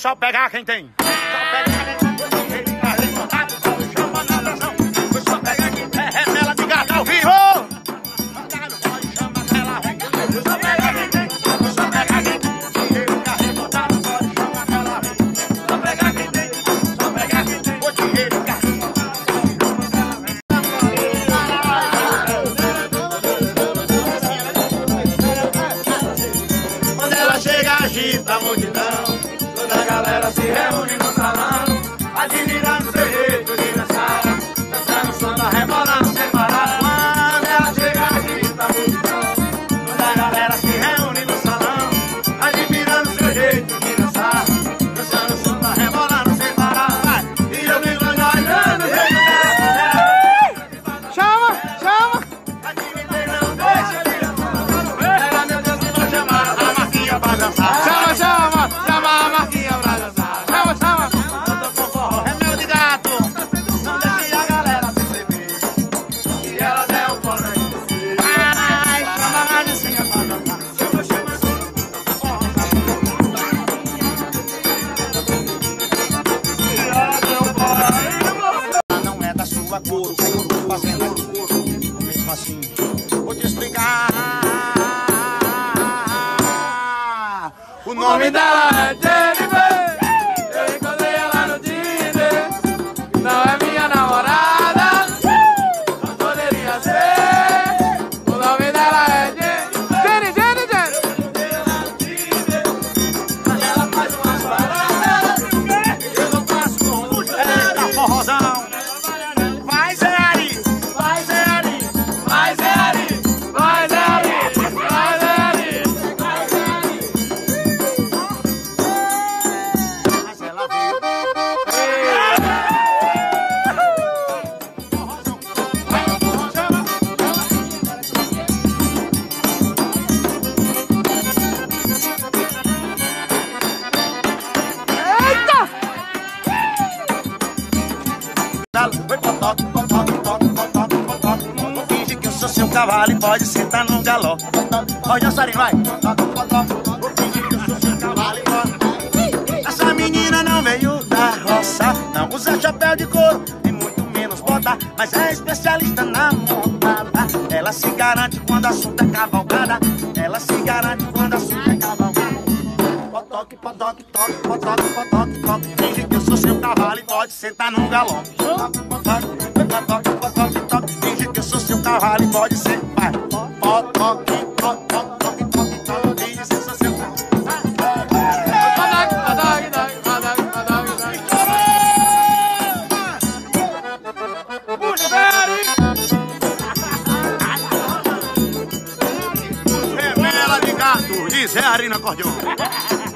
só pegar quem tem. Só pegar quem tem. Chama na nação. Vou só pegar quem tem. Remela de gato ao vivo. Só pegar quem tem. Só pegar quem tem. Dinheiro carregado, pode chamar aquela vez. Só pegar quem tem. Só pegar quem tem. O dinheiro agita a multidão, toda a galera se reúne no salão, admirando seu jeito de dançar, dançando samba, rebolando sem parar. Quando ela chega, agita a multidão, toda a galera se reúne no salão, admirando seu jeito de dançar, dançando samba, rebolando sem parar. E eu me olhando o jeito dela. Chama, chama! Admitei, não deixa de dançar. Ela, meu Deus, que vou chamar a Marquinha pra dançar. Chama, chama! Chama a Marquinha pra dançar! Chama, chama! É meu de gato, não deixe a galera perceber que ela é o fora de você. Vai, chama a Maricinha pra dançar. Chama, chama, chama. Não é da sua cor, fazendo couro. Mesmo assim, vou te explicar. O nome dela é Jennifer. Eu encontrei ela no Tinder. Não é minha namorada, não poderia ser. O nome dela é Jenny, Jenny, Jenny. Mas ela faz umas paradas que eu não faço com você. Eita, forrozão. Vai, Zé Ari. Vai, Zé Ari. Vai, Zé Ari, vai, Zé Ari, vai, Zé Ari. Mas ela veio. Foi potoque, potoque, potoque, potoque, potoque. Finge que eu sou seu cavalo e pode sentar num galope. Ó, dançarino, vai. Potoque, potoque. Finge que eu sou seu cavalo e pode. Essa menina não veio da roça, não usa chapéu de couro e muito menos bota, mas é especialista na montada. Ela se garante quando o assunto é cavalgada. Ela se garante quando o assunto é cavalgada. Potoque, potoque, toque, potoque, potoque, toque. Finge que eu sou seu cavalo e pode sentar num galope. Potoque, potoque, potoque, toque. Finge que eu sou seu cavalo e pode sentar. Potoque, potoque, toque, toque, toque. Finge que eu sou seu cavalo. Remela de gato, diz Zé Ari no acordeon.